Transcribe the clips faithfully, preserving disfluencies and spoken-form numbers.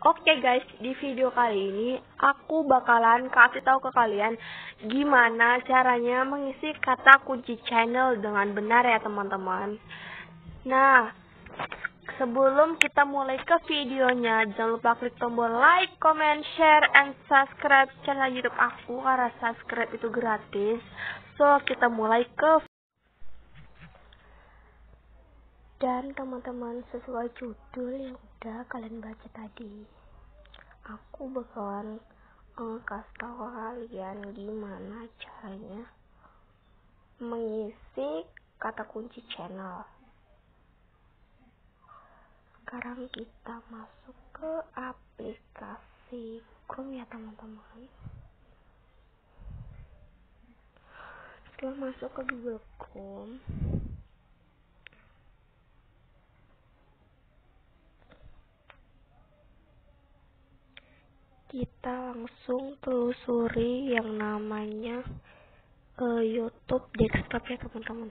Oke guys, di video kali ini aku bakalan kasih tahu ke kalian gimana caranya mengisi kata kunci channel dengan benar ya teman-teman. Nah, sebelum kita mulai ke videonya, jangan lupa klik tombol like, comment, share, and subscribe channel YouTube aku karena subscribe itu gratis. So, kita mulai ke dan teman-teman, sesuai judul yang udah kalian baca tadi, aku bakalan uh, kasih tahu kalian gimana caranya mengisi kata kunci channel. Sekarang kita masuk ke aplikasi Chrome ya teman-teman. Setelah masuk ke Google Chrome, kita langsung telusuri yang namanya uh, YouTube desktop ya teman-teman.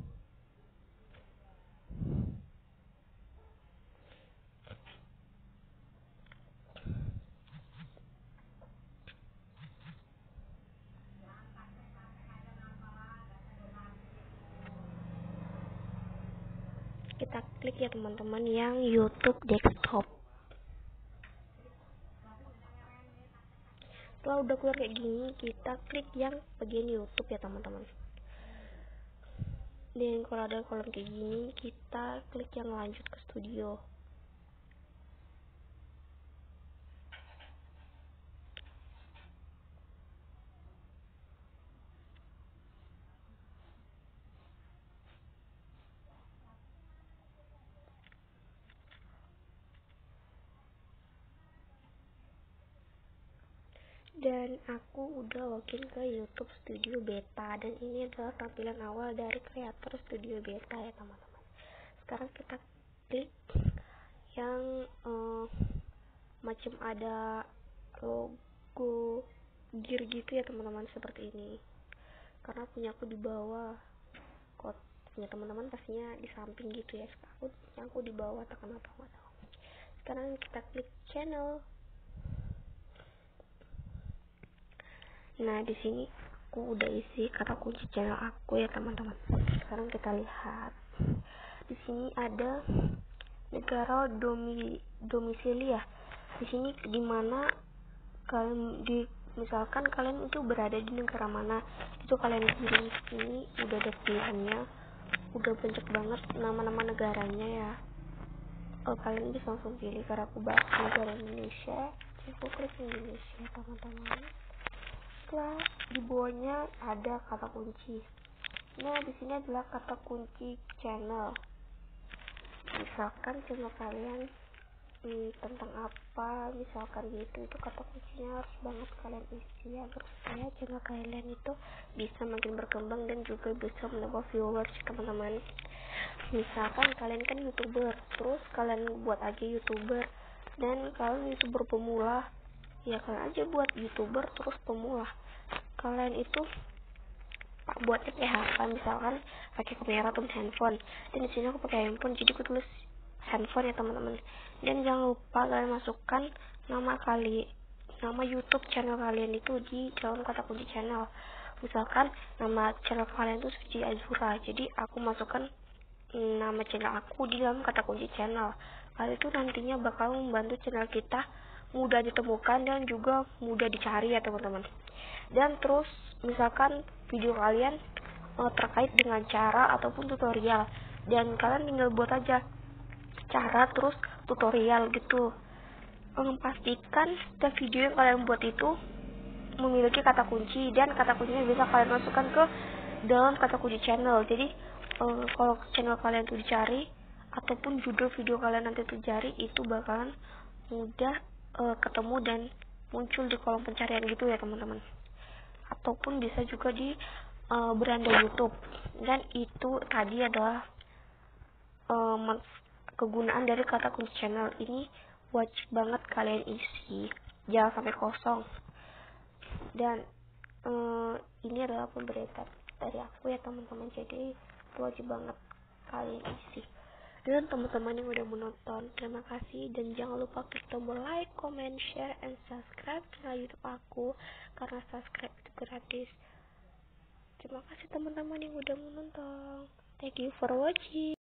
Kita klik ya teman-teman yang YouTube desktop. Setelah udah keluar kayak gini, kita klik yang bagian YouTube ya teman-teman. Dan kalau ada kolom kayak gini, kita klik yang lanjut ke studio. Dan aku udah login ke YouTube Studio Beta, dan ini adalah tampilan awal dari Creator Studio Beta ya teman-teman. Sekarang kita klik yang uh, macam ada logo gear gitu ya teman-teman, seperti ini. Karena punya aku di bawah, kok punya teman-teman pastinya di samping gitu ya. Aku yang aku di bawah, tak kenapa nggak tahu. Sekarang kita klik channel. Nah, di sini aku udah isi kata kunci channel aku ya teman-teman. Sekarang kita lihat. Di sini ada negara domi, domisili ya. Di sini dimana kalian di misalkan kalian itu berada di negara mana, itu kalian pilih. Di sini udah ada pilihannya, udah banyak banget nama-nama negaranya ya. Oh, kalian bisa langsung pilih. Karena aku bahas negara Indonesia, aku klik Indonesia teman-teman. Setelah di bawahnya ada kata kunci. Nah, di sini adalah kata kunci channel. Misalkan channel kalian hmm, tentang apa, misalkan gitu, itu kata kuncinya harus banget kalian isi agar supaya channel kalian itu bisa makin berkembang dan juga bisa menambah viewers teman-teman. Misalkan kalian kan YouTuber, terus kalian buat aja YouTuber, dan kalian YouTuber pemula, ya kalian aja buat YouTuber terus pemula. Kalian itu buatnya pakai H P, misalkan pakai kamera atau handphone. Dan di sini aku pakai handphone, jadi aku tulis handphone ya teman-teman. Dan jangan lupa kalian masukkan nama kali, nama YouTube channel kalian itu di dalam kata kunci channel. Misalkan nama channel kalian itu Suci Azura, jadi aku masukkan nama channel aku di dalam kata kunci channel. Hal itu nantinya bakal membantu channel kita mudah ditemukan dan juga mudah dicari ya teman-teman. Dan terus misalkan video kalian uh, terkait dengan cara ataupun tutorial, dan kalian tinggal buat aja cara terus tutorial gitu. Um, pastikan setiap video yang kalian buat itu memiliki kata kunci, dan kata kuncinya bisa kalian masukkan ke dalam kata kunci channel. Jadi uh, kalau channel kalian itu dicari ataupun judul video kalian nanti tercari, itu bakalan mudah uh, ketemu dan muncul di kolom pencarian gitu ya teman-teman. Ataupun bisa juga di uh, beranda YouTube. Dan itu tadi adalah uh, kegunaan dari kata kunci channel. Ini wajib banget kalian isi, jangan sampai kosong. Dan uh, ini adalah pemberitaan dari aku ya teman-teman, jadi wajib banget kalian isi. dan teman-teman yang udah menonton. Terima kasih, dan jangan lupa klik tombol like, comment, share, and subscribe channel YouTube aku, karena subscribe itu gratis. Terima kasih teman-teman yang udah menonton. Thank you for watching.